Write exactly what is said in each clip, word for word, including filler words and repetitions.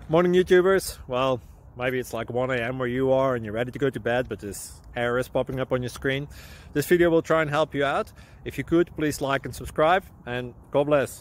Morning YouTubers. Well, maybe it's like one A M where you are and you're ready to go to bed, but this error is popping up on your screen. This video will try and help you out. If you could, please like and subscribe, and God bless.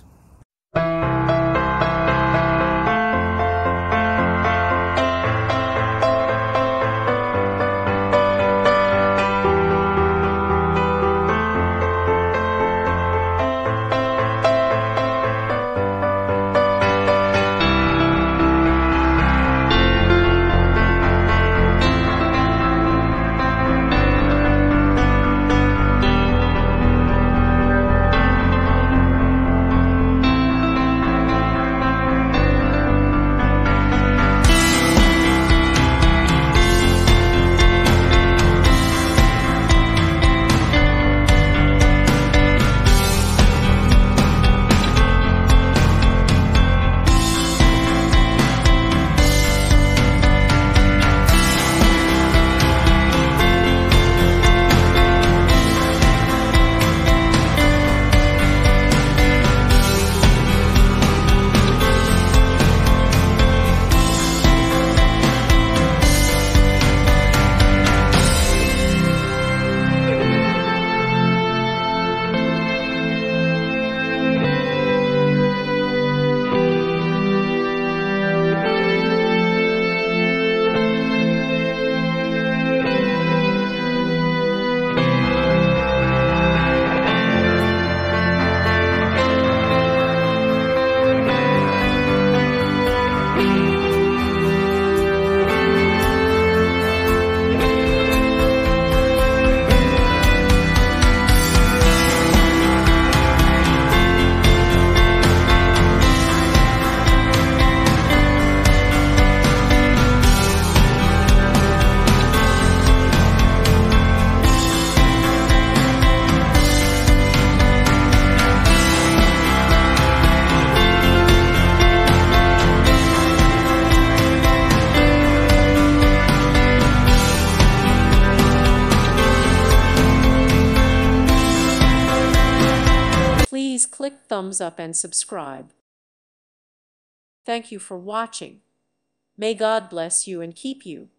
Please click thumbs up and subscribe. Thank you for watching. May God bless you and keep you.